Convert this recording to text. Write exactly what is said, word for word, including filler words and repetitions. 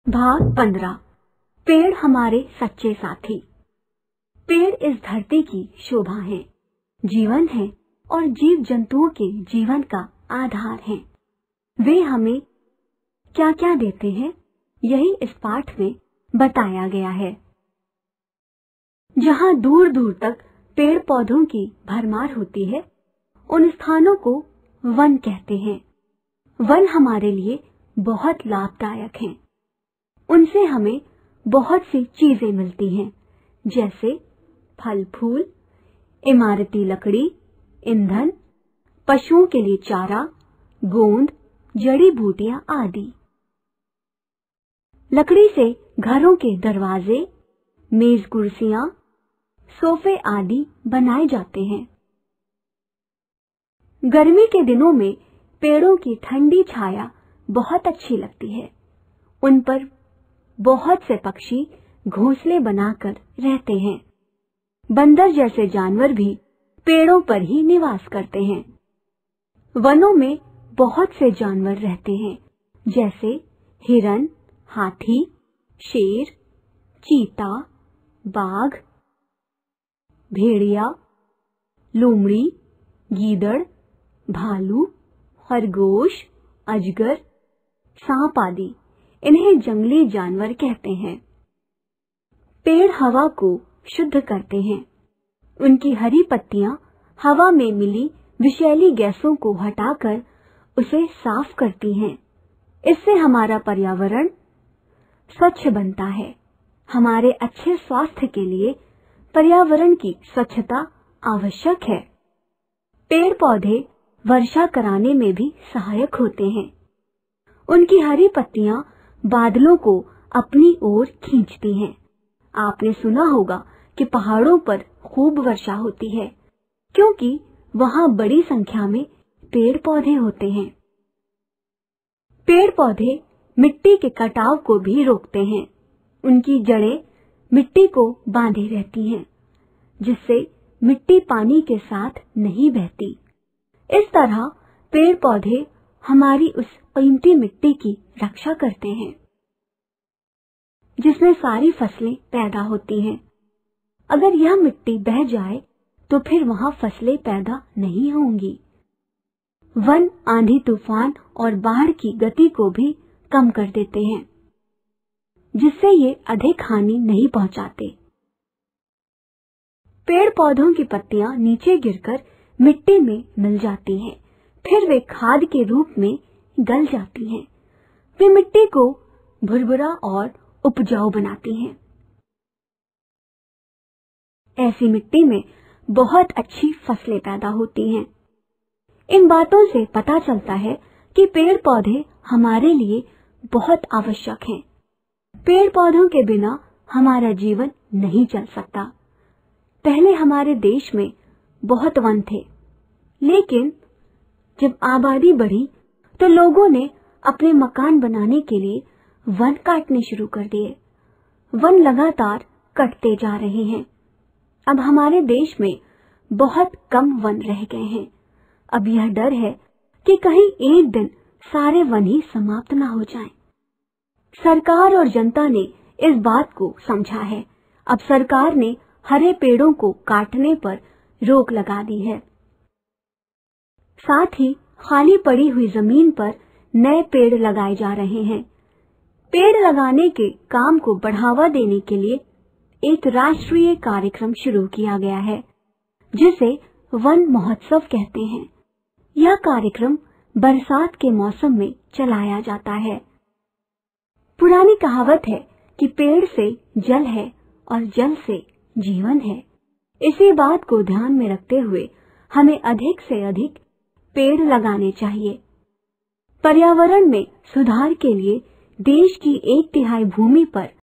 भाग पंद्रह। पेड़ हमारे सच्चे साथी। पेड़ इस धरती की शोभा है, जीवन है और जीव जंतुओं के जीवन का आधार है। वे हमें क्या क्या देते हैं, यही इस पाठ में बताया गया है। जहाँ दूर दूर तक पेड़ पौधों की भरमार होती है, उन स्थानों को वन कहते हैं। वन हमारे लिए बहुत लाभदायक हैं। उनसे हमें बहुत सी चीजें मिलती हैं, जैसे फल फूल, इमारती लकड़ी, ईंधन, पशुओं के लिए चारा, गोंद, जड़ी बूटियां आदि। लकड़ी से घरों के दरवाजे, मेज कुर्सियां, सोफे आदि बनाए जाते हैं। गर्मी के दिनों में पेड़ों की ठंडी छाया बहुत अच्छी लगती है। उन पर बहुत से पक्षी घोंसले बनाकर रहते हैं। बंदर जैसे जानवर भी पेड़ों पर ही निवास करते हैं। वनों में बहुत से जानवर रहते हैं, जैसे हिरन, हाथी, शेर, चीता, बाघ, भेड़िया, लोमड़ी, गीदड़, भालू, खरगोश, अजगर, सांप आदि। इन्हें जंगली जानवर कहते हैं। पेड़ हवा को शुद्ध करते हैं। उनकी हरी पत्तियां हवा में मिली विषैली गैसों को हटाकर उसे साफ करती हैं। इससे हमारा पर्यावरण स्वच्छ बनता है। हमारे अच्छे स्वास्थ्य के लिए पर्यावरण की स्वच्छता आवश्यक है। पेड़ पौधे वर्षा कराने में भी सहायक होते हैं। उनकी हरी पत्तियां बादलों को अपनी ओर खींचती हैं। आपने सुना होगा कि पहाड़ों पर खूब वर्षा होती है, क्योंकि वहां बड़ी संख्या में पेड़ पौधे होते हैं। पेड़ पौधे मिट्टी के कटाव को भी रोकते हैं। उनकी जड़ें मिट्टी को बांधे रहती हैं, जिससे मिट्टी पानी के साथ नहीं बहती। इस तरह पेड़ पौधे हमारी उस कीमती मिट्टी की रक्षा करते हैं, जिसमें सारी फसलें पैदा होती हैं। अगर यह मिट्टी बह जाए तो फिर वहां फसलें पैदा नहीं होंगी। वन आंधी तूफान और बाढ़ की गति को भी कम कर देते हैं, जिससे ये अधिक हानि नहीं पहुंचाते। पेड़ पौधों की पत्तियां नीचे गिरकर मिट्टी में मिल जाती हैं, फिर वे खाद के रूप में गल जाती हैं। वे मिट्टी को भुरभुरा और उपजाऊ बनाती हैं। ऐसी मिट्टी में बहुत अच्छी फसलें पैदा होती हैं। इन बातों से पता चलता है कि पेड़ पौधे हमारे लिए बहुत आवश्यक हैं। पेड़ पौधों के बिना हमारा जीवन नहीं चल सकता। पहले हमारे देश में बहुत वन थे, लेकिन जब आबादी बढ़ी तो लोगों ने अपने मकान बनाने के लिए वन काटने शुरू कर दिए। वन लगातार कटते जा रहे हैं। अब हमारे देश में बहुत कम वन रह गए हैं। अब यह डर है कि कहीं एक दिन सारे वन ही समाप्त न हो जाएं। सरकार और जनता ने इस बात को समझा है। अब सरकार ने हरे पेड़ों को काटने पर रोक लगा दी है। साथ ही खाली पड़ी हुई जमीन पर नए पेड़ लगाए जा रहे हैं। पेड़ लगाने के काम को बढ़ावा देने के लिए एक राष्ट्रीय कार्यक्रम शुरू किया गया है, जिसे वन महोत्सव कहते हैं। यह कार्यक्रम बरसात के मौसम में चलाया जाता है। पुरानी कहावत है कि पेड़ से जल है और जल से जीवन है। इसी बात को ध्यान में रखते हुए हमें अधिक से अधिक पेड़ लगाने चाहिए। पर्यावरण में सुधार के लिए देश की एक तिहाई भूमि पर